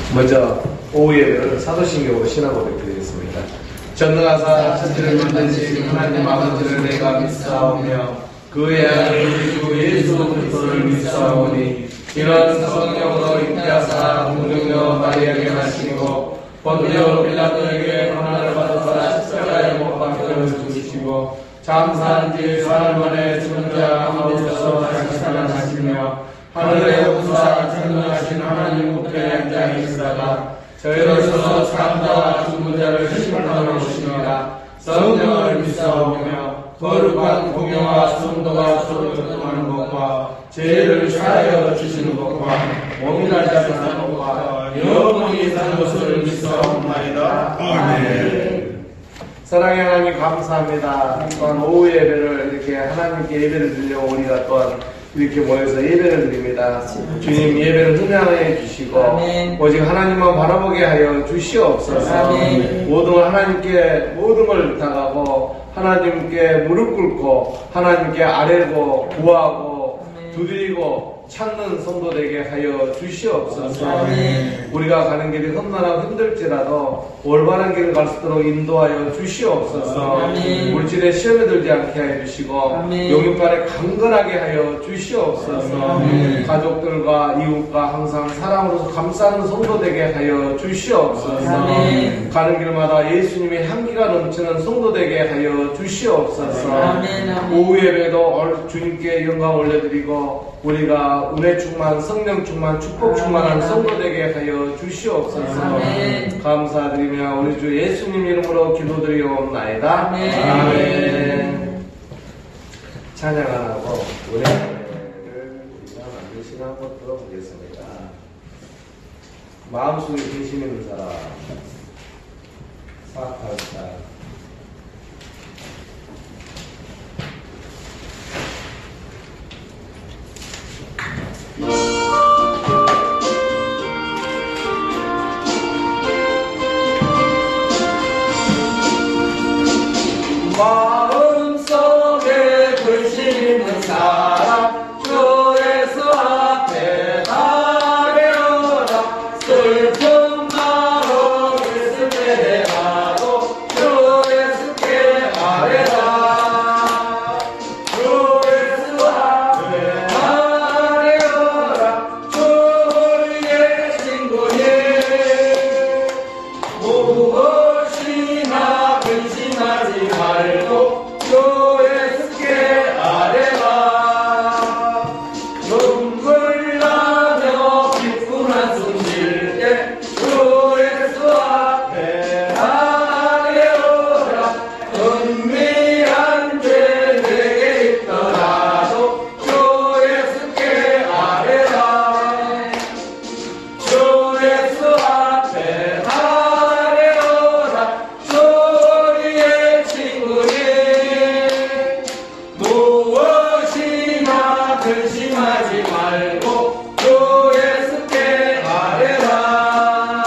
먼저 오후 예배를 사도신경으로 신앙고백 드리겠습니다. 전능하사 천지를 만드신 하나님 아버지를 내가 믿사오며 그의 아들 우리 주 예수 그리스도를 믿사오니 이런 성령으로 잉태하사 동정녀 마리아에게 하시고 본디오 빌라도에게 고난을 받으사 십자가에 못 박혀 죽으시고 장사한 지 사흘 만에 죽은 자 가운데서 다시 살아나시며 하늘에 오사 전능하신 하나님 우편에 앉아 계시다가 저희로서 사람자와 죽은 자를 심판하러 오시니라. 성령을 믿사오며 거룩한 공예와 성도가 서로 교통하는 것과 죄를 사하여 주시는 것과 몸이나 자사는 것과 영원히 사는 것을 믿사옵나이다. 아멘. 사랑의 하나님 감사합니다. 또한 오후 예배를 이렇게 하나님께 예배를 드리려고 우리가 또한 이렇게 모여서 예배를 드립니다. 주님 예배를 흥양해 주시고 아멘. 오직 하나님만 바라보게 하여 주시옵소서. 아멘. 모든 하나님께 모든 걸 당하고 하나님께 무릎 꿇고 하나님께 아뢰고 구하고 아멘. 두드리고 찾는 성도 되게 하여 주시옵소서. 아멘. 우리가 가는 길이 험난하고 힘들지라도 올바른 길을 갈 수 있도록 인도하여 주시옵소서. 아멘. 물질에 시험에 들지 않게 하여 주시고 아멘. 영육간에 강건하게 하여 주시옵소서. 아멘. 가족들과 이웃과 항상 사랑으로서 감싸는 성도 되게 하여 주시옵소서. 아멘. 가는 길마다 예수님의 향기가 넘치는 성도 되게 하여 주시옵소서. 아멘. 오후 예배도 주님께 영광 올려드리고 우리가 은혜 충만, 성령 충만, 축복 충만한 성도 되게 하여 주시옵소서. 아멘. 감사드리며 우리 주 예수님 이름으로 기도드리옵나이다. 아멘. 아멘. 찬양 안 하고 은혜를 우리가 만드시나 한번 들어보겠습니다. 마음속에 계심 있는 사람 사악할까 마음속에 불신 있는 사람 주 예수 앞에 아뢰어라. 슬픈 마음 있을 때라도 주 예수께 아뢰라. 주 예수 앞에 아뢰어라. 주 우리의 친구니 무엇이나 근심하지 말고 주 예수께 아뢰라. 눈물 나며 기쁜 한숨 쉴 때 주 예수 앞에 아뢰어라. 은밀한 죄 내게 있더라도 주 예수께 아뢰라. 주 예수 앞에 아뢰어라. 주 우리의 친구니 무엇이나 근심하지 말고 주 예수께 아뢰라.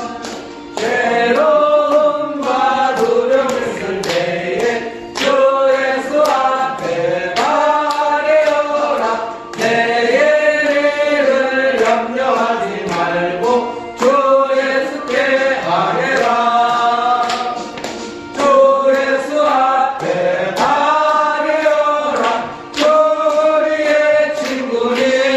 괴로움과 두려움 있을 때에 주 예수 앞에 아뢰어라. 내게 내를 염려하지 말고 주 예수께 아뢰라. 주 예수 앞에 아뢰어라. 주 우리의 친구니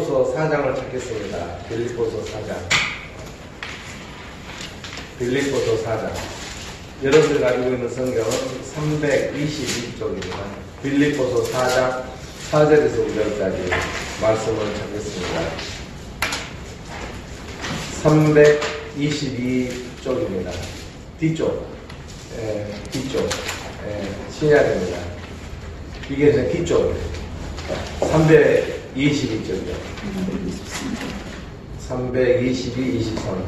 빌립보서 4장을 찾겠습니다. 빌립보서 4장. 빌립보서 4장. 여러분들 가지고 있는 성경은 322쪽입니다. 빌립보서 4장 4절에서 5절까지 말씀을 찾겠습니다. 322쪽입니다. 뒤쪽. 뒤쪽. 신약입니다. 이게 이제 뒤쪽이에요. 322쪽이요. 322, 23.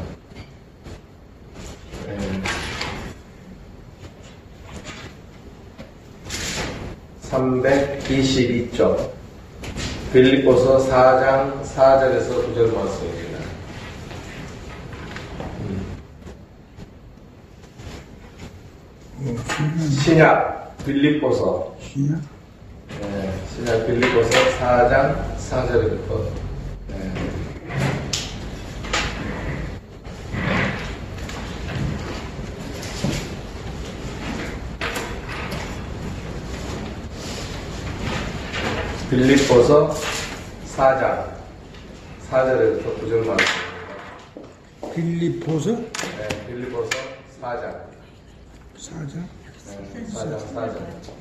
322쪽. 빌립보서 4장 4절에서 9절 말씀입니다. 신약 빌립보서 신약 빌립보서 4장 4절부터 빌립보서 4장 4절부터 9절 말씀. 빌립보서 빌립보서 4장 4장 4장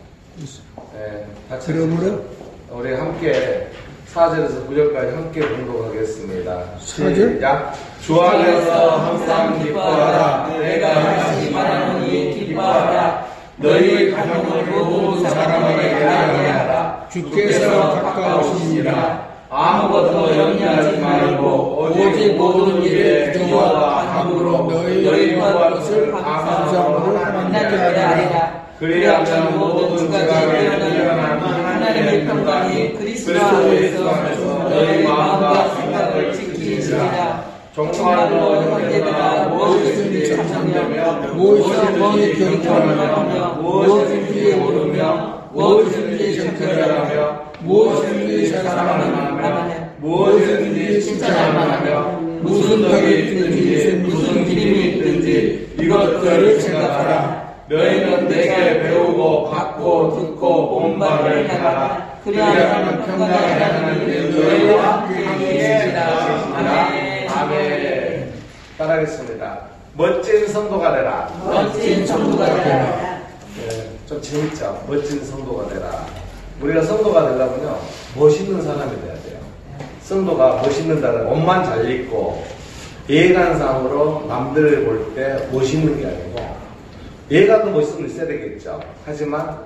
같이 그러므로 우리 함께 4절에서 9절까지 함께 공독하겠습니다. 4절? 시작. 주 안에서 항상 기뻐하라. 내가 다시 말하노니 기뻐하라. 너희 가정을 모든 사람에게 알게 하라. 주께서 가까우시니라. 아무것도 염려하지 말고 오직 모든 일에 기도와 간구로 너희 것을 감사함으로 하나님께 아뢰라. 그리하면 모든 가지 일어나는 하나님의 평강이 그리스도 안에서 너희 마음과 생각을 지키시리라. 정말로 형제들아 무엇이든지 참념하며 무엇이든지 경건하며 무엇이든지 오르며 무엇이든지 정결하며 무엇이든지 사랑하며 무엇이든지 칭찬하며 무슨 덕이 있든지 무슨 기림이 있든지 이것들을 생각하라. 너희는 내게 배우고 받고 듣고 온 바를 행하라. 그리하면 평강의 하나님이 너희와 함께 계시리라. 아멘. 따라하겠습니다. 멋진 성도가 되라. 멋진 성도가 되라. 좀 재밌죠? 멋진 성도가 되라. 우리가 성도가 되려면요, 멋있는 사람이 돼야 돼요. 성도가 멋있는다는 옷만 잘 입고 예간상으로 남들을 볼 때 멋있는 게 아니고, 예간도 멋있으면 있어야 되겠죠. 하지만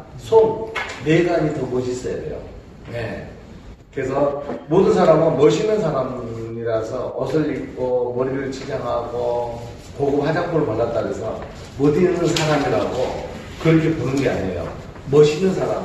내간이 더 멋있어야 돼요. 네. 그래서 모든 사람은 멋있는 사람이라서 옷을 입고 머리를 치장하고 고급 화장품을 발랐다 해서 멋있는 사람이라고 그렇게 보는 게 아니에요. 멋있는 사람은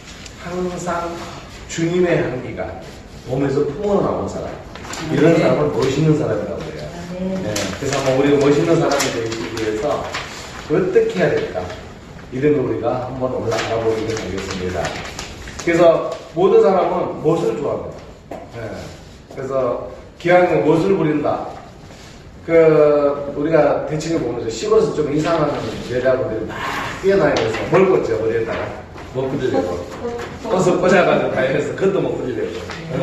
항상 주님의 향기가 몸에서 품어나오는 사람. 이런 사람은 멋있는 사람이라고 해요. 네. 그래서 한번 우리가 멋있는 사람이 되기 위해서 어떻게 해야 될까? 이런 걸 우리가 한번 올라가 보도록 하겠습니다. 그래서 모든 사람은 멋을 좋아합니다. 네. 그래서 기왕이면 멋을 부린다. 우리가 대칭을 보면서 시골에서 좀 이상한 여자분들이 막 뛰어다니면서 뭘 꽂죠, 머리에다가. 못 꽂으려고. 꽃을 꽂아가지고 다니면서 그것도 못 꽂으려고.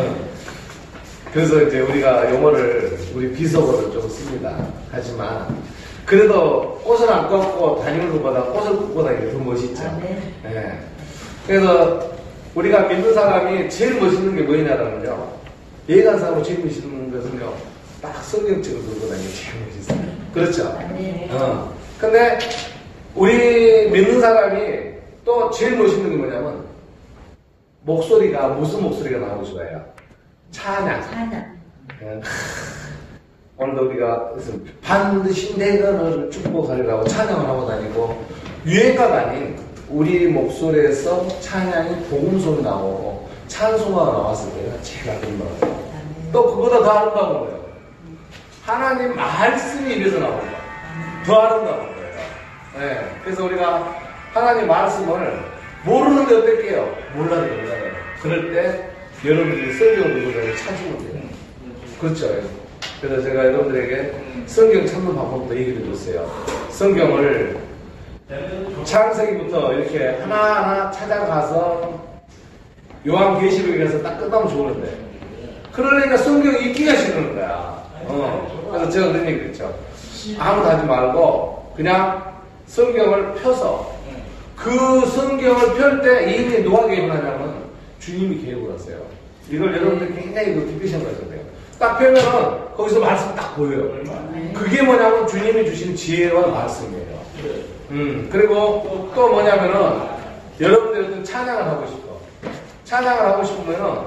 그래서 이제 우리가 용어를, 우리 비속어를 좀 씁니다. 하지만, 그래도 꽃을 안 꽂고 다니는 것보다 꽃을 꽂고 다니는 게 더 멋있죠. 네. 그래서 우리가 믿는 사람이 제일 멋있는 게 뭐냐면요. 예간상으로 제일 멋있는 것은요. 딱 성경책을 들고 다니는 게 제일 멋있어요. 그렇죠? 근데 우리 믿는 사람이 또 제일 멋있는 게 뭐냐면 목소리가 무슨 목소리가 나오고 좋아요? 찬양. 오늘도 우리가 반드시 내가 너를 축복하리라고 찬양을 하고 다니고 유행가가 아닌 우리 목소리에서 찬양이 복음송이 나오고 찬송가가 나왔을 때가 제일 아름다워요. 또 그보다 더 아름다운 거예요. 하나님 말씀이 입에서 나오는 거예요. 더 아름다운 거예요. 네. 그래서 우리가 하나님 말씀을 모르는데 어떨게요? 몰라요. 그럴 때 여러분들이 성경을 들고 찾으면 돼요. 그렇죠. 그래서 제가 여러분들에게 성경 찾는 방법도 얘기를 해줬어요. 성경을 창세기부터 이렇게 하나하나 찾아가서 요한계시록에 가서 딱 끝나면 좋은데 그러니까 성경 읽기가 싫은 거야. 그래서 제가 그런 얘기 했죠. 아무도 하지 말고 그냥 성경을 펴서 그 성경을 펼 때 이미 누가 개입을 하냐면 주님이 개입을 하세요. 이걸 여러분들 굉장히 깊이 생각하셔야 돼요. 딱 펴면은 거기서 말씀 딱 보여요. 그게 뭐냐면 주님이 주신 지혜와 말씀이에요. 그리고 또 뭐냐면은 여러분들이 어떤 찬양을 하고 싶어. 찬양을 하고 싶으면은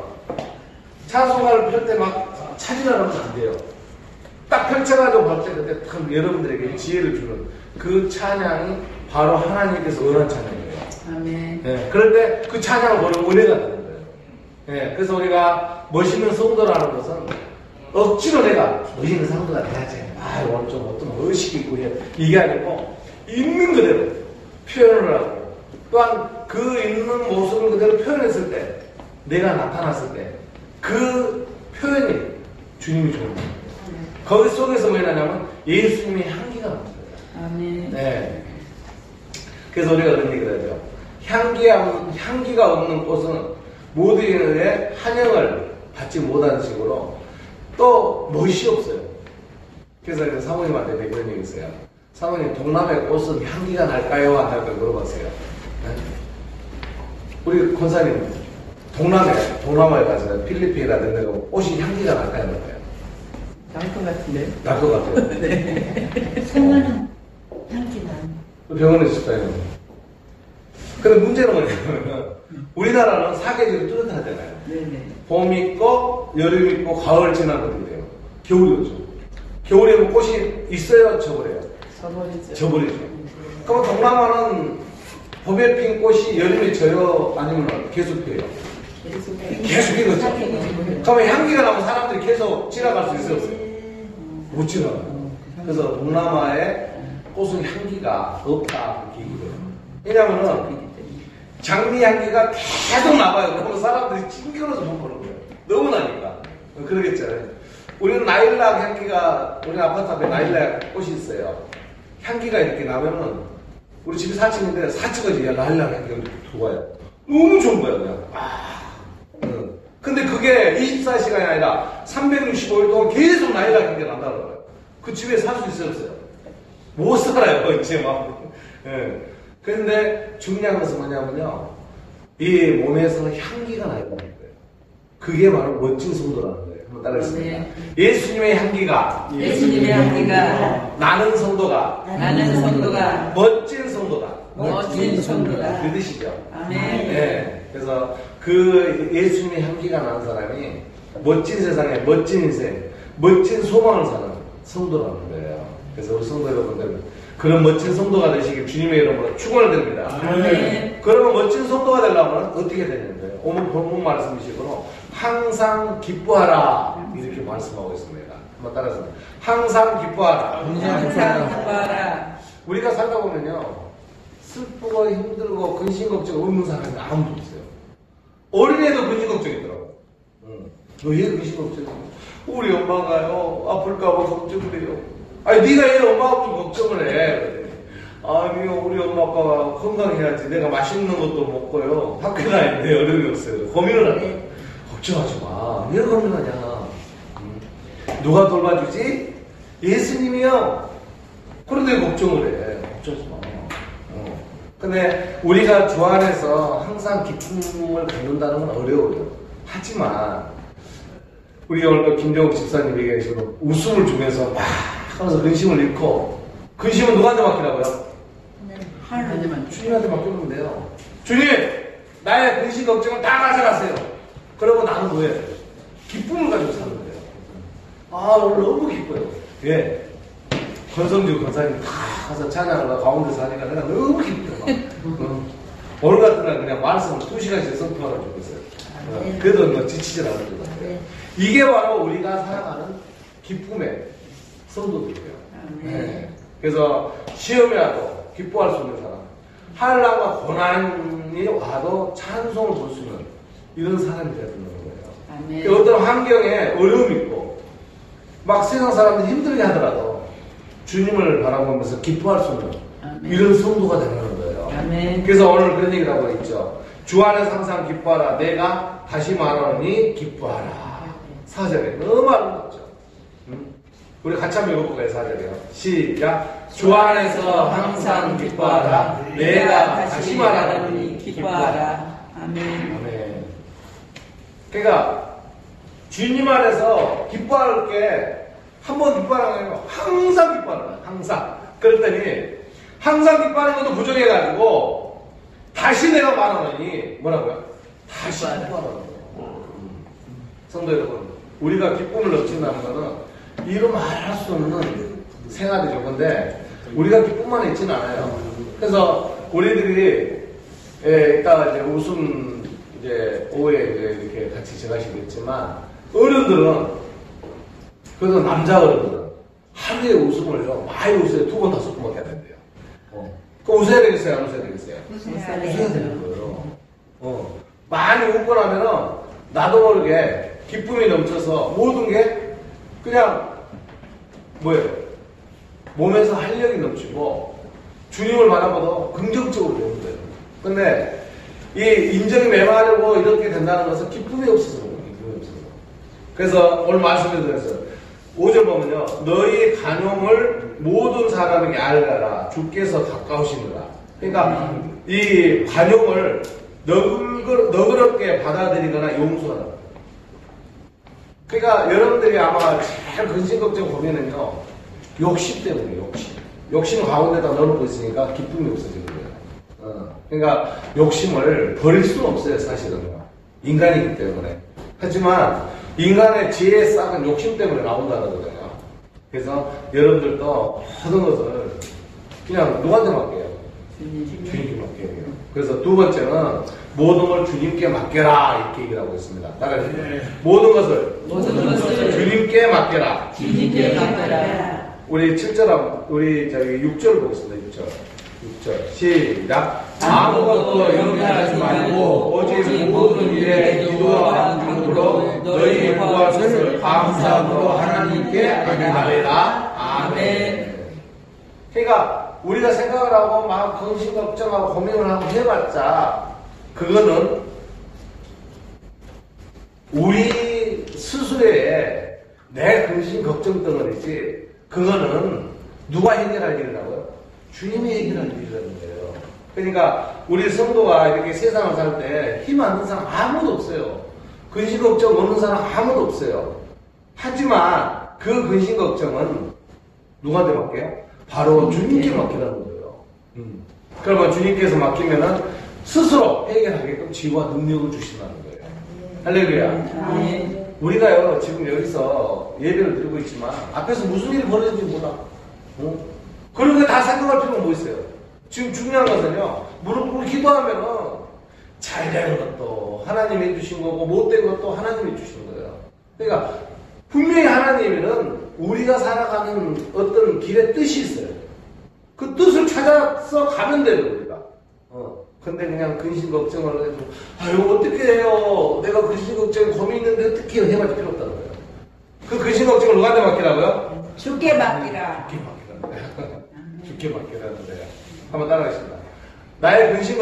찬송가를 펼 때 막 찬양을 하면 안 돼요. 딱 펼쳐가지고 볼 때 그때 참 여러분들에게 지혜를 주는 그 찬양이 바로 하나님께서 원하는 찬양이에요. 아멘. 네, 그럴 때 그 찬양을 보는 은혜가 되는 거예요. 네, 그래서 우리가 멋있는 성도라는 것은 억지로 내가 멋있는 성도가 돼야지. 오늘 좀 어떤 의식이 있고 이게 아니고 있는 그대로 표현을 하고 또한 그 있는 모습을 그대로 표현했을 때 내가 나타났을 때 그 표현이 주님이 좋은 거예요. 거기 속에서 뭐냐면 예수님의 향기가 나는 거예요. 아멘. 네. 그래서 우리가 그런 얘기를 하죠. 향기가 없는 꽃은 모두에게 환영을 받지 못하는 식으로 또 멋이 없어요. 그래서 사모님한테 그런 얘기 있어요. 사모님, 동남아의 꽃은 향기가 날까요? 안 날까요? 물어봤어요. 네? 우리 권사님, 동남아에 가서 필리핀이라든지 꽃이 향기가 날까요? 안 날까요? 날 것 같은데. 날 것 같아요. 네. 생활은 향기가 병원에 있을까요? 근데 문제는 뭐냐면 우리나라는 사계절이 뚜렷하잖아요. 네네. 봄 있고 여름 있고 가을 지나면 어떻게 돼요? 겨울이 오죠. 겨울에 뭐 꽃이 있어요? 져버려요? 저버리죠. 져버리죠. 그럼 동남아는 봄에 핀 꽃이 여름에 져요? 아니면 계속 피어요? 계속 피겠죠. 그러면 향기가 나면 사람들이 계속 지나갈 수 있어요? 못 지나가요. 그래서 동남아에 꽃은 향기가 없다. 그렇게 얘기해요. 왜냐면은 장미 향기가 계속 나와요. 그러면 사람들이 찡겨서 못 보는 거예요. 너무 나니까. 그러겠잖아요. 우리는 나일락 향기가, 우리 아파트 앞에 나일락 꽃이 있어요. 향기가 이렇게 나면은, 우리 집이 4층인데 4층까지 나일락 향기가 이렇게 들어와요. 너무 좋은 거예요, 그냥. 근데 그게 24시간이 아니라 365일 동안 계속 나일락 향기가 난다는 거예요. 그 집에 살 수 있어요, 없어요? 못 살아요, 이제 막. 예. 그런데 중요한 것은 뭐냐면요. 이 몸에서는 향기가 나야 되는 거예요. 그게 바로 멋진 성도라는 거예요. 한번 따라하겠습니다. 네. 예수님의 향기가 예수님의 향기가 나는 성도가 나는 성도가 멋진 성도다. 멋진 성도다. 그 뜻이죠. 아멘. 네. 그래서 그 예수님의 향기가 나는 사람이 멋진 세상에 멋진 인생, 멋진 소망을 사는 성도라는 거예요. 그래서 우리 성도 여러분들 그런 멋진 성도가 되시길 주님의 이름으로 축원을 드립니다. 아멘. 그러면 멋진 성도가 되려면 어떻게 되는 거예요? 오늘 본문 말씀이시고 항상 기뻐하라 이렇게 말씀하고 있습니다. 한번 따라서 항상 기뻐하라. 항상 기뻐하라. 우리가 살다 보면요 슬프고 힘들고 근심 걱정 없는 사람이 아무도 없어요. 어린애도 근심 걱정이더라고. 왜 근심 걱정이야? 우리 엄마가요 아플까봐 걱정을 해요. 아니 네가 왜 엄마 아픈 걱정을 해? 아니요 우리 엄마 아빠가 건강해야지. 내가 맛있는 것도 먹고요 학교 다니는데 어려움이 없어요. 고민을 하네. 걱정하지 마. 왜 고민하냐? 누가 돌봐주지? 예수님이요. 그런데 걱정을 해. 걱정하지 마. 근데 우리가 주 안에서 항상 기쁨을 갖는다는 건 어려워요. 하지만 우리 오늘 또 김정욱 집사님에게 지금 웃음을 주면서 막 하면서 근심을 잃고 근심은 누구한테 맡기라고요? 하나님한테. 주님한테 맡기면 돼요. 주님! 나의 근심 걱정을 다 가져가세요. 그러고 나는 뭐예요? 기쁨을 가지고 사는 거예요. 아 오늘 너무 기뻐요. 예. 권성주 권사님 다 가서 찬양을 가운데서 하니까 내가 너무 기뻐요. 오늘 같은 날 그냥 말씀을 2시간씩 선포하라고 했어요. 그래도 뭐 지치질 않을 것 같아요. 이게 바로 우리가 살아가는 기쁨의 성도들이에요. 네. 그래서 시험이 와도 기뻐할 수 있는 사람, 환난과 고난이 와도 찬송을 볼 수 있는 이런 사람이 되야 된다는 거예요. 아멘. 어떤 환경에 어려움이 있고 막 세상 사람들이 힘들게 하더라도 주님을 바라보면서 기뻐할 수 있는 아멘. 이런 성도가 되는 거예요. 아멘. 그래서 오늘 그런 얘기를 하고 있죠. 주 안에서 항상 기뻐하라. 내가 다시 말하노니 기뻐하라. 4절에 너무 아름답죠. 우리 같이 한번 읽어볼까요? 4절이요. 시작. 주 안에서 항상 기뻐하라. 내가 다시 말하노니 기뻐하라. 아멘. 아멘. 그러니까 주님 안에서 기뻐할 게 한 번 기뻐하는 게 아니고 항상 기뻐하는 거야. 항상. 그랬더니 항상 기뻐하는 것도 부정해가지고 다시 내가 말하노니 뭐라고요? 다시 기뻐하라는 거예요. 성도 여러분, 우리가 기쁨을 넘친다는 거는 이루 말할 수 없는 생활이죠. 근데 우리가 기쁨만 있지는 않아요. 그래서 우리들이 이따가 이제 웃음 이제 오후에 이렇게 같이 제가시겠지만 어른들은 그래서 남자 어른들은 하루에 웃음을요 많이 웃어야 2번 5번밖에 안 된대요. 그 웃어야 되겠어요? 안 웃어야 되겠어요? 웃어야 웃어야 되는 거예요. 많이 웃고 나면은 나도 모르게 기쁨이 넘쳐서 모든 게 그냥 뭐예요? 몸에서 활력이 넘치고 주님을 바라봐도 긍정적으로 되는 거예요. 근데 이 인정이 메마르고 이렇게 된다는 것은 기쁨이 없어서 그래요. 기쁨이 없어서. 그래서 오늘 말씀을 드렸어요. 5절 보면요. 너희 간용을 모든 사람에게 알가라. 주께서 가까우시니라. 그러니까 이 관용을 너그럽게 받아들이거나 용서하라. 그러니까 여러분들이 아마 제일 근심 걱정 보면은요. 욕심 때문에 욕심 가운데다 넣어놓고 있으니까 기쁨이 없어지는 거예요. 그러니까 욕심을 버릴 수는 없어요. 사실은 인간이기 때문에. 하지만 인간의 지혜의 싹은 욕심 때문에 나온다는 거예요. 그래서 여러분들도 모든 것을 그냥 누구한테 맡겨요? 주님께 맡겨야 돼요. 그래서 두 번째는 모든 걸 주님께 맡겨라 이렇게 얘기를 하고 있습니다. 따라해주세요. 모든 것을 주님께 맡겨라. 주님께 맡겨라. 우리 7절, 우리 저기 6절 보겠습니다. 6절. 시작. 아무것도 염려하지 말고 오직 모든 일에 기도와 간구로 너희 구할 것을 감사함으로 하나님께 아뢰라. 아멘. 그러니까 우리가 생각을 하고 막 근심 걱정하고 고민을 하고 해봤자 그거는 우리 스스로의 내 근심 걱정 덩어리지 그거는 누가 해결할 일이라고요? 주님이 해결할 일이라는 거예요. 그러니까 우리 성도가 이렇게 세상을 살 때 힘 안 든 사람 아무도 없어요. 근심 걱정 없는 사람 아무도 없어요. 하지만 그 근심 걱정은 누구한테 맡겨요? 바로 주님께 맡기라는 거예요. 그러면 주님께서 맡기면은 스스로 해결하게끔 지혜와 능력을 주신다는 거예요. 할렐루야. 우리가요 지금 여기서 예배를 드리고 있지만 앞에서 무슨 일이 벌어질지 몰라. 그런 거 다 생각할 필요는 뭐 있어요? 지금 중요한 것은요 무릎 꿇고 기도하면은 잘 되는 것도 하나님이 해주신 거고 못된 것도 하나님이 주신 거예요. 그러니까 분명히 하나님은 우리가 살아가는 어떤 길의 뜻이 있어요. 그 뜻을 찾아서 가면 돼요 우리가. 근데 그냥 근심 걱정을 해도 이거 어떻게 해요? 내가 근심 걱정 고민 있는데 어떻게 해요? 해봐도 필요 없다는 거예요. 그 근심 걱정을 누구한테 맡기라고요? 주께 맡기라. 주께 맡기라는 거예요. 주께 맡기라는 거예요. 한번 따라하겠습니다. 나의 근심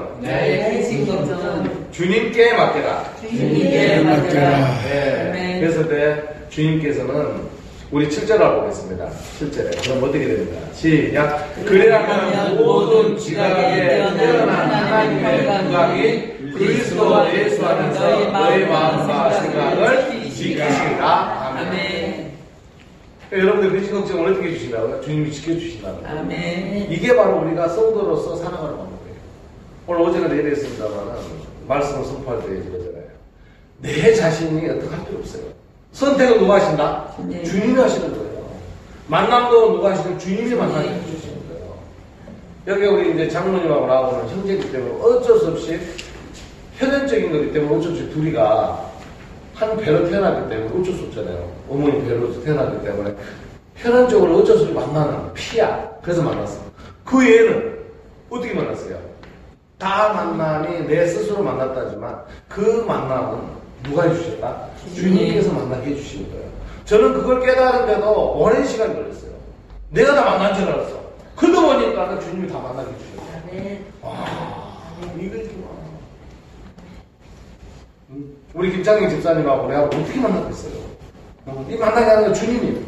걱정은 주님께 맡겨라. 주님께 맡겨라. 네. 그래서 주님께서는 우리 7절을 보겠습니다. 7절에. 그럼 어떻게 됩니까? 시작. 그래야만 모든 지각에 뛰어난 하나님의 감각이 그리스도 예수 안에서 너희 마음과 생각을 지키시리라. 아멘. 여러분들 근심 걱정을 어떻게 해주신다고요? 주님이 지켜주신다는 거예요. 아멘. 이게 바로 우리가 성도로서 살아가는 거예요. 오늘 오전에 얘기했습니다만 말씀을 선포할 때 이러잖아요. 내 자신이 어떻게 할 필요 없어요. 선택은 누가 하신다? 네. 주님이 하시는 거예요. 만남도 누가 하시는 주님이 만나게 해주시는 거예요. 여기 우리 이제 장모님하고 나오는 형제이기 때문에 어쩔 수 없이 혈연적인 거기 때문에 어쩔 수 없이 둘이가 한 배로 태어났기 때문에 어쩔 수 없잖아요. 어머니 배로 태어났기 때문에 혈연적으로 어쩔 수 없이 만나는 피야. 그래서 만났어. 그 외에는 어떻게 만났어요? 다 만남이 내 스스로 만났다지만 그 만남은 누가 해주셨다? 주님께서 만나게 해주신 거예요. 저는 그걸 깨달은데도 오랜 시간이 걸렸어요. 내가 다 만난 줄 알았어. 그러다 보니까 주님이 다 만나게 해주셨어요. 와, 이거구나. 우리 김창희 집사님하고 내가 어떻게 만났겠어요? 이 만나게 하는 건 주님이에요.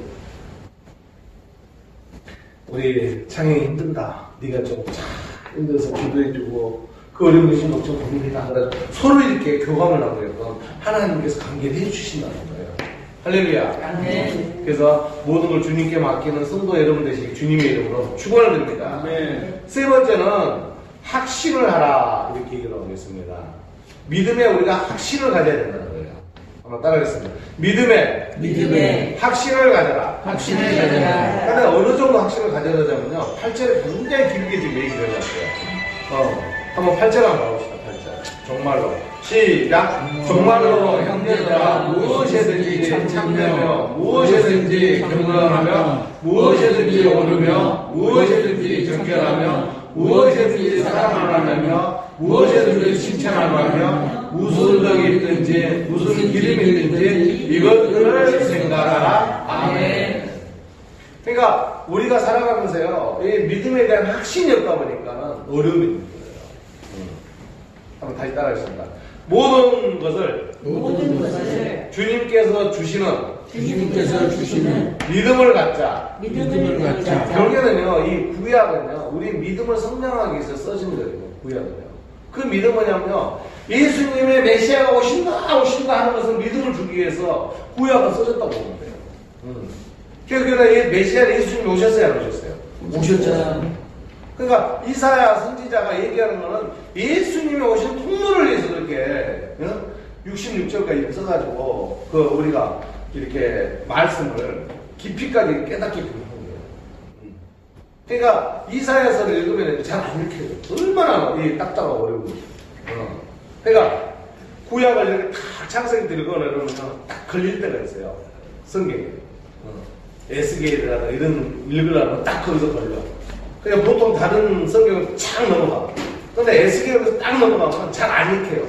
우리 창희 힘든다. 네가 좀 힘들어서 기도해주고 그 어려운 것이 좀 고민이다. 그래서 서로 이렇게 교감을 나누게끔 하나님께서 관계를 해주신다는 거예요. 할렐루야. 아멘. 그래서 모든 걸 주님께 맡기는 성도 여러분 되시기 주님의 이름으로 축원을 드립니다. 세 번째는 확신을 하라 이렇게 얘기를 하고 있습니다. 믿음에 우리가 확신을 가져야 된다는 거예요. 한번 따라하겠습니다. 믿음에 확신을 가져라. 확신을 가져라. 근데 어느 정도 확신을 가져야 되냐면요. 8절에 굉장히 길게 지금 얘기를 해놨어요. 한번 8절 한번 가봅시다. 8절. 정말로. 시작. 정말로 형제들아 무엇이든지 참되며 무엇이든지 경건하며 무엇이든지 오르며 무엇이든지 정결하며 무엇이든지 사랑을 하며 무엇이든지 칭찬을 하며 무슨 덕이 있든지 무슨 기름이 있든지 이것들을 생각하라. 아멘. 그러니까 우리가 살아가면서요, 이 믿음에 대한 확신이 없다 보니까 어려움이 있는 거예요. 한번 다시 따라하겠습니다. 모든 것을 주님께서 주시는 믿음을 갖자. 결국에는요, 이 구약은요, 우리 믿음을 성장하기 위해서 써진 거예요. 구약은요. 그 믿음은 뭐냐면요, 예수님의 메시아가 오신다 하는 것은 믿음을 주기 위해서 구약은 써졌다고 보면 돼요. 그러니까 메시아 예수님이 오셨어요, 안 오셨어요? 오셨잖아요. 그러니까 이사야 선지자가 얘기하는 거는 예수님이 오신 통로를 위해서 그렇게 66절까지 이렇게 써가지고 우리가 이렇게 말씀을 깊이까지 깨닫게 하는 거예요. 그러니까 이사야서를 읽으면 잘 안 읽혀요. 얼마나 딱딱하고 어려운 거죠. 그러니까 구약을 이렇게 딱 창세기 들거나 이러면 딱 걸릴 때가 있어요. 성경에. 에스겔이라든가 이런 읽으려면 딱 거기서 걸려. 그냥 보통 다른 성경은 착 넘어가. 근데 에스겔에서 딱 넘어가면 잘 안 읽혀요.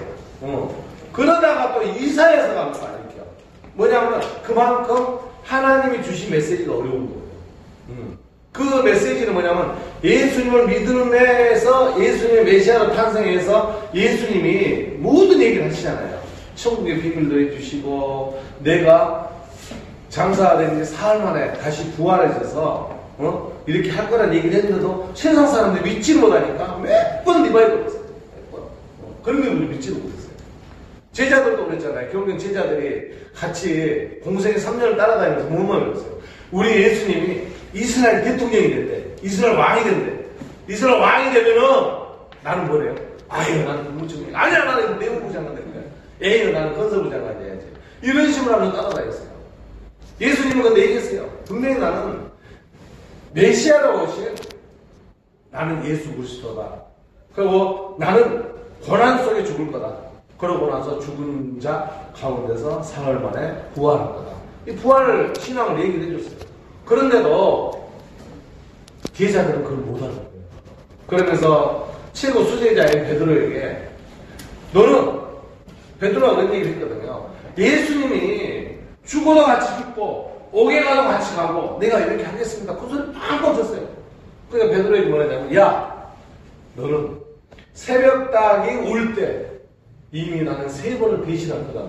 그러다가 또 이사야서 가면 안 읽혀. 뭐냐면 그만큼 하나님이 주신 메시지가 어려운 거예요. 그 메시지는 뭐냐면 예수님을 믿는 데에서 예수님의 메시아로 탄생해서 예수님이 모든 얘기를 하시잖아요. 천국의 비밀도 해주시고 내가 장사된 지 사흘 만에 다시 부활해져서 이렇게 할 거란 얘기를 했는데도 세상 사람들이 믿지 못하니까 몇 번 리바이벌 했어요. 몇 번. 그런 게 우리 믿지도 못했어요. 제자들도 그랬잖아요. 결국엔 제자들이 같이 공생의 3년을 따라다니면서 뭐만 배웠어요. 우리 예수님이 이스라엘 대통령이 됐대. 이스라엘 왕이 된대. 이스라엘 왕이 되면은 나는 뭐래요? 아유 나는 국무총리. 아니야 나는 내무부 장관 될 거야. 에이 나는 건설부 장관 돼야지. 이런 식으로 하면서 따라다녔어요. 예수님은 근데 얘기했어요. 분명히 나는 메시아로 오신 나는 예수 그리스도다. 그리고 나는 고난 속에 죽을 거다. 그러고 나서 죽은 자 가운데서 사흘 만에 부활할 거다. 이 부활 신앙을 얘기를 해줬어요. 그런데도 제자들은 그걸 못하는 거예요. 그러면서 최고 수제자인 베드로에게 너는 베드로가 그런 얘기를 했거든요. 예수님이 죽어도 같이 죽고 오게 가도 같이 가고 내가 이렇게 하겠습니다. 그 소리 팡팡 쳤어요. 그러니까 베드로에게 뭐라냐면 야 너는 새벽닭이 울 때 이미 나는 3번을 배신할 거다.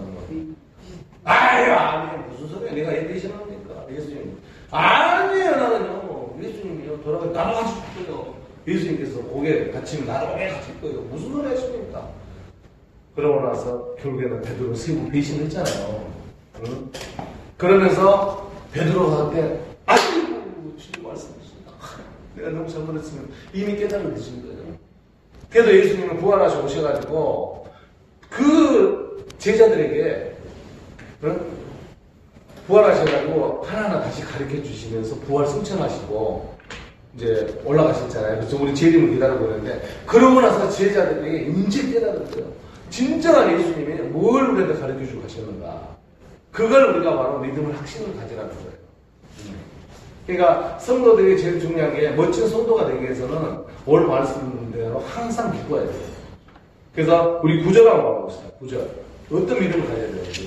아유 아니 무슨 소리야 내가 얘 배신합니까? 예수님 아니에요 나는요 예수님이요 돌아가 나도 같이 죽고요. 예수님께서 고개 갇히면 나도 고개 갇힐 거예요. 무슨 소리 하십니까? 그러고 나서 결국에는 베드로 3번 배신했잖아요. 응? 그러면서 베드로가 한테 아이고 주님 말씀하십니다. 내가 너무 잘못했으면 이미 깨달은 되신 거예요. 그래도 예수님은 부활하셔 오셔가지고 그 제자들에게 응? 부활하셔가지고 하나하나 다시 가르쳐 주시면서 부활 승천하시고 이제 올라가셨잖아요. 그래서 우리 재림을 기다리고 있는데 그러고 나서 제자들이 이제 깨달았어요. 진정한 예수님이 뭘 우리한테 가르쳐 주고 가셨는가. 그걸 우리가 바로 믿음을 확신을 가지라는 거예요. 그러니까 성도들이 제일 중요한 게 멋진 성도가 되기 위해서는 오늘 말씀대로 항상 기뻐해야 돼요. 그래서 우리 9절 한번 봐봅시다. 9절. 어떤 믿음을 가져야 되는지.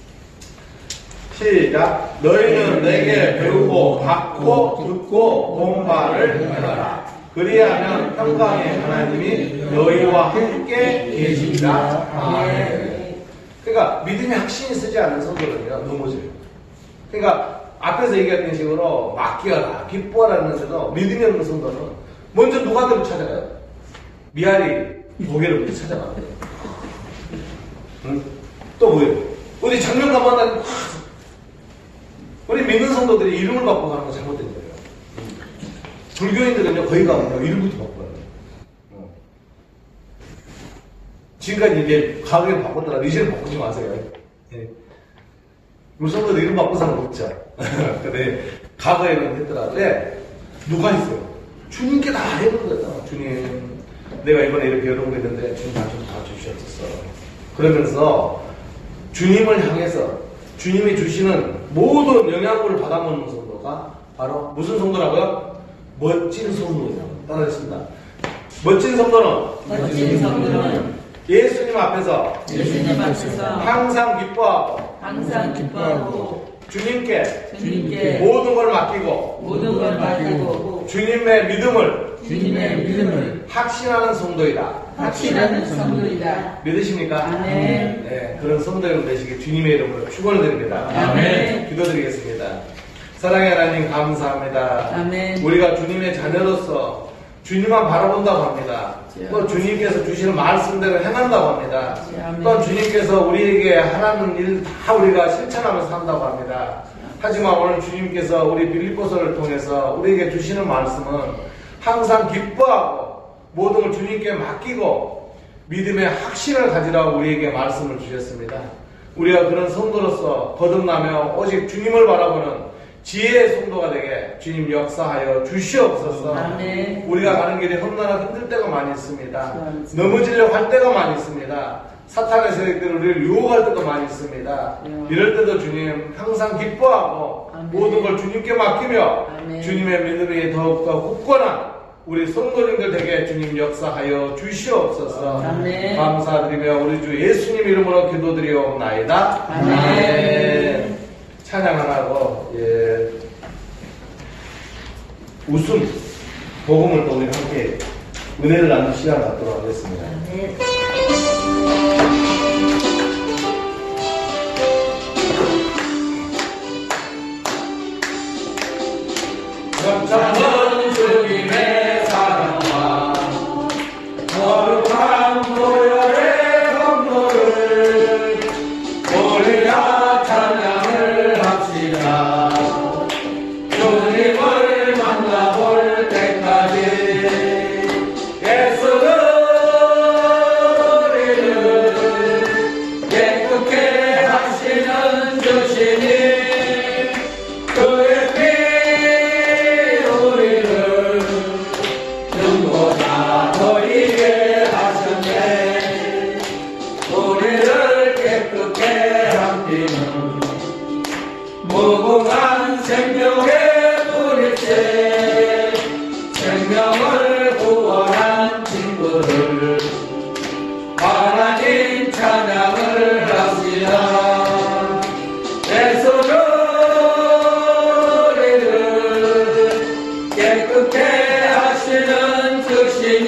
시작. 너희는 내게 배우고 받고 듣고 본 바를 행하라. 그리하면 평강의 하나님이 너희와 함께 계시리라. 아멘. 그러니까 믿음의 확신이 쓰지 않는 성도는요 넘어져요. 그러니까 앞에서 얘기했던 식으로 맡기어라, 기뻐하라 했는데도 믿음이 없는 성도는 먼저 누구한테 찾아가요? 미아리 보게를 찾아가요. 응? 또 뭐예요? 어디 장면가 만나면 우리 믿는 성도들이 이름을 바꾸고 가는 거 잘못된 거예요. 불교인들은요 거기 가면 이름부터 바꿔요. 지금까지 이제 가격을 바꿨다가 이제는 바꾸지 마세요. 예. 우리 성도들 이름 바꾼 사람 없죠. 근데 과거에는 했더라. 왜? 누가 있어요? 주님께 다 해본 거예요. 주님, 내가 이번에 이렇게 여러분 했는데 주님 나 좀 다 주셨었어. 그러면서 주님을 향해서 주님이 주시는 모든 영향을 받아먹는 성도가 바로 무슨 성도라고요? 멋진 성도예요. 따라했습니다. 멋진 성도는 예수님 앞에서 항상 기뻐하고 주님께 모든 걸 맡기고 주님의 믿음을 확신하는 성도이다. 믿으십니까? 아멘. 네, 그런 성도 여러분 되시길 주님의 이름으로 축원을 드립니다. 아멘. 기도드리겠습니다. 사랑의 하나님 감사합니다. 아멘. 우리가 주님의 자녀로서 주님만 바라본다고 합니다. 또 주님께서 주시는 말씀대로 행한다고 합니다. 또 주님께서 우리에게 하라는 일 다 우리가 실천하면서 산다고 합니다. 하지만 오늘 주님께서 우리 빌립보서를 통해서 우리에게 주시는 말씀은 항상 기뻐하고 모든 걸 주님께 맡기고 믿음의 확신을 가지라고 우리에게 말씀을 주셨습니다. 우리가 그런 성도로서 거듭나며 오직 주님을 바라보는 지혜의 성도가 되게 주님 역사하여 주시옵소서. 아멘. 우리가 가는 길에 험난하고 힘들 때가 많이 있습니다. 넘어지려고 할 때가 많이 있습니다. 사탄의 세력들이 우리를 유혹할 때도 많이 있습니다. 이럴 때도 주님 항상 기뻐하고 아멘. 모든 걸 주님께 맡기며 아멘. 주님의 믿음이 더욱더 굳건한 우리 성도님들 되게 주님 역사하여 주시옵소서. 아멘. 감사드리며 우리 주 예수님 이름으로 기도드리옵나이다. 아멘. 찬양하라고 웃음 복음을 또 우리 함께 은혜를 나누는 시간 갖도록 하겠습니다. 감사는 주님의 사랑과 거룩한 보혈의 검도를 우리가 찬양을 합시다. 주님을 만나볼 때까지 예수는 우리를 깨끗게 하시는 주시니 그의 피 우리를 눈보다 보이게 하셨네. 우리를 깨끗게 함기는 무궁한 생명의 뿌리째 생명을 구원한 친구를 하나님 찬양을 합시다. 예수는 우리를 깨끗게 하시는 주시니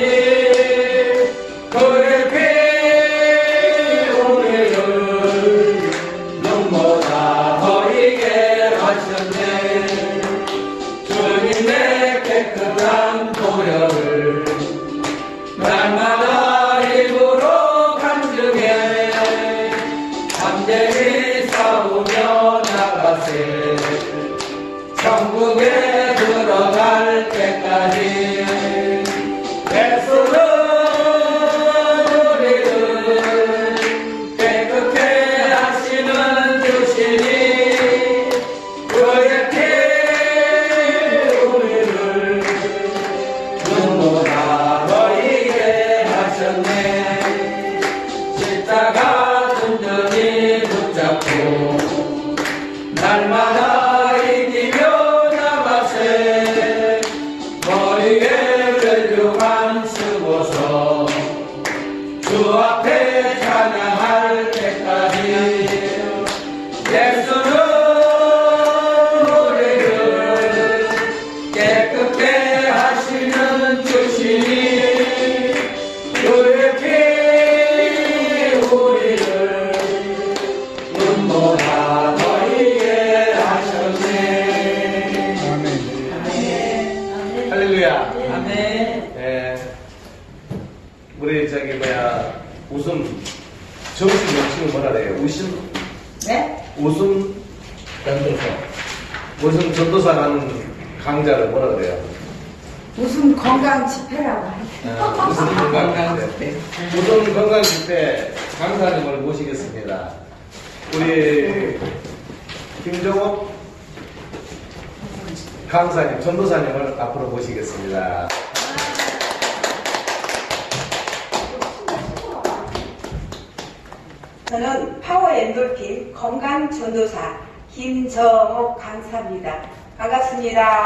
그의 피 우리를 눈보다 보이게 하셨네. 주님의 깨끗한 보혈을 날마다 입으로 간증해 담대히 싸우며 나가세. 천국에 들어갈 때까지 예수는 우리를 깨끗게 하시는 주시니 그의 피 우리를 눈보다 보이게 하셨네. 십자가 든든히 붙잡고 날마다 이기며 나가세. 할렐루야. 아멘. 예. 우리 저기 웃음 정식 명칭은 뭐라 그래요? 네? 웃음 전도사 하는 강좌를 뭐라 그래요? 웃음 건강 집회라고 하죠. 웃음 건강 집회. 웃음 건강 집회 강사님을 모시겠습니다. 우리 김정옥 강사님, 전도사님을 앞으로 모시겠습니다. 저는 파워 엔돌핀 건강 전도사 김정옥 강사입니다. 반갑습니다.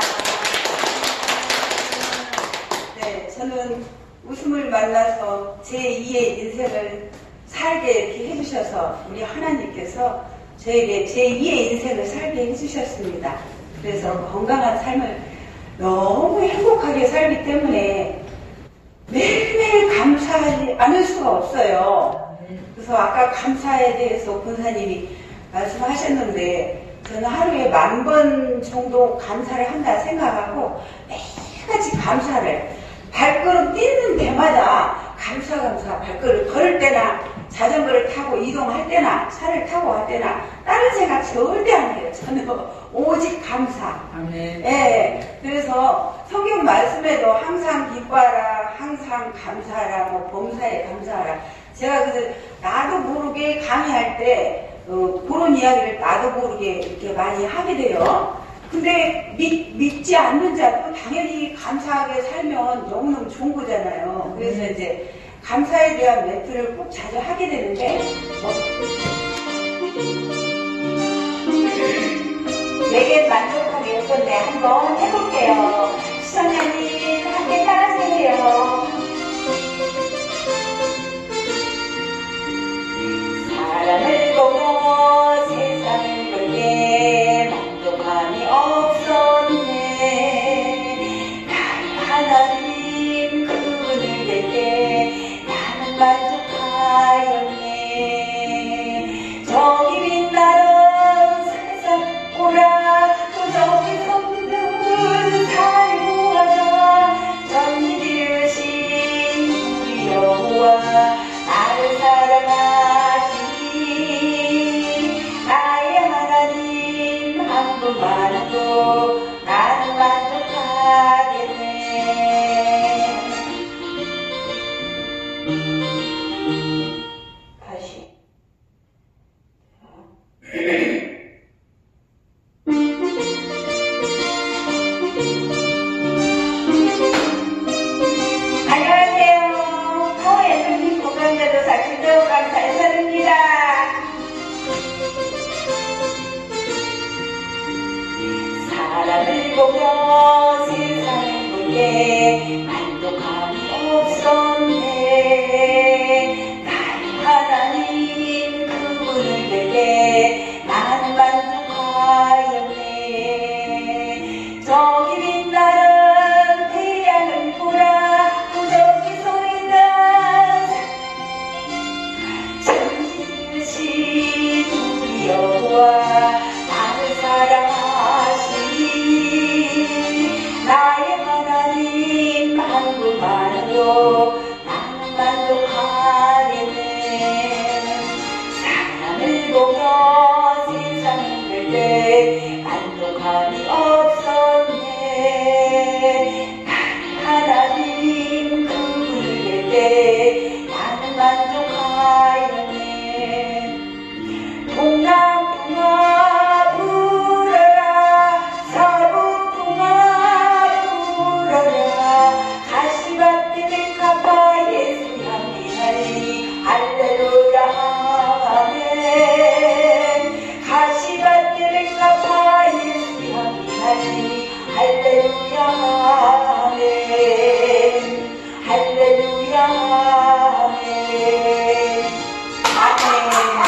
네, 저는 웃음을 만나서 제2의 인생을 살게 이렇게 해주셔서 우리 하나님께서 저에게 제2의 인생을 살게 해주셨습니다. 그래서 건강한 삶을 너무 행복하게 살기 때문에 매일매일 감사하지 않을 수가 없어요. 그래서 아까 감사에 대해서 권사님이 말씀하셨는데 저는 하루에 10,000번 정도 감사를 한다 생각하고 매일같이 감사를 발걸음 뛰는 데마다 감사 발걸음 걸을 때나 자전거를 타고 이동할 때나 차를 타고 할 때나 다른 생각 절대 안 해요. 저는 오직 감사. 아멘. 예, 그래서 성경 말씀에도 항상 기뻐하라, 항상 감사하라, 범사에 감사하라. 제가 그래서 나도 모르게 강의할 때 그런 이야기를 나도 모르게 이렇게 많이 하게 돼요. 근데 믿지 않는 자도 당연히 감사하게 살면 너무너무 좋은 거잖아요. 그래서 이제 감사에 대한 멘트를 꼭 자주 하게 되는데 내게 만족하게 했었네. 한번 해볼게요. 시청자님 함께 따라하세요. 사람을 보고 세상을 볼때 만족함이 없었네. 나의 하나님 그분을 뵐때 나는 만족하였네. 저기 빛나는 세상 보라 또 저기 솟는 달 보아라. 전이 되으신 우리 여호와 나를 사랑하시니 나의 하나님 한 분만으로 나는 만족하겠네. 다시 안녕하세요. 파워에너지 건강자도사 김정옥 강사 인사드립니다. 사람을 보며 세상을 보게 만족함이 없었네. 나의 하나님 그분을 뵈게 나는 만족하였네. 저기 빛나는 태양을 보라 또 저기 쏘이는 전지으신 우리 여호와 나를 사랑하시니 나의 하나님 한 분만으로 나는 만족하겠네. 사람을 보며 세상을 볼 때 만족함이 없었네. 나의 하나님 그분을 볼 때 나는 만족하였네. 동남풍아 불어라 서북풍아 불어라 가시밭에 백합화 예수 향기하리 할렐루야 아멘. 가시밭에 백합화 예수 향기하리 할렐루야 아멘. 할렐루야 아멘. 아멘.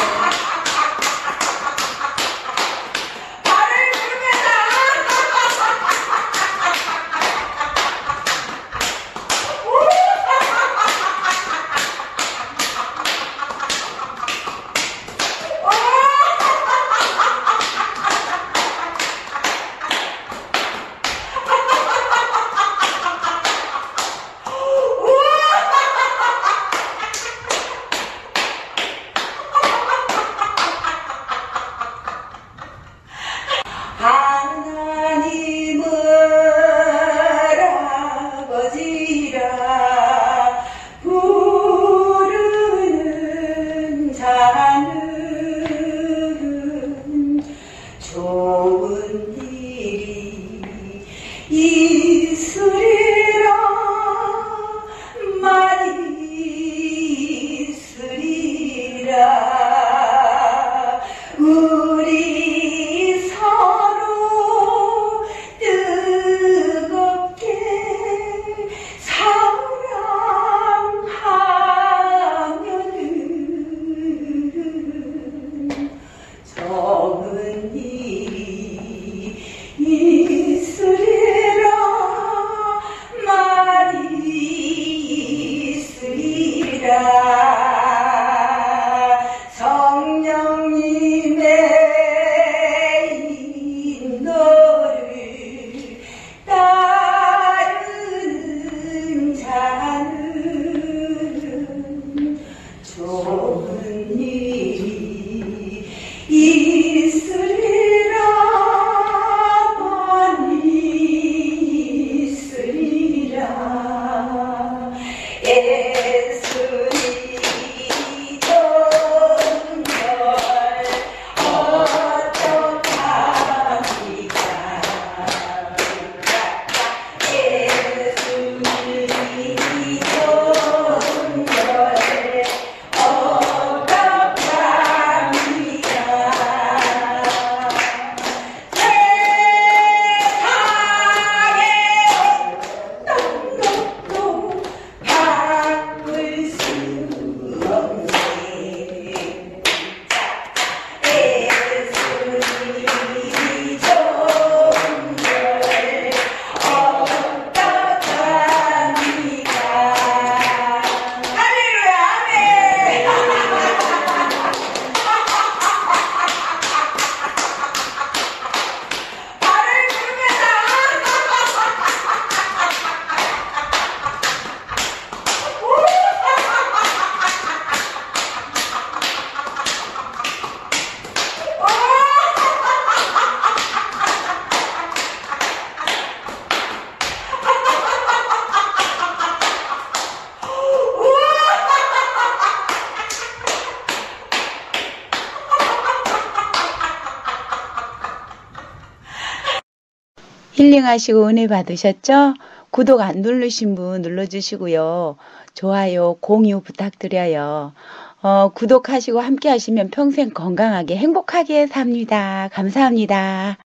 있으리라 많이 있으리라 우리 서로 뜨겁게 사랑하면은 적은 일이 있으리라 많이 있으리라 성령님의 인도를 따르는 자는 좋은 일이 있으리라 많이 있으리라 예수님 정말 어떡합니까 예수님 정말 힐링하시고 은혜 받으셨죠? 구독 안 누르신 분 눌러주시고요. 좋아요, 공유 부탁드려요. 구독하시고 함께 하시면 평생 건강하게 행복하게 삽니다. 감사합니다.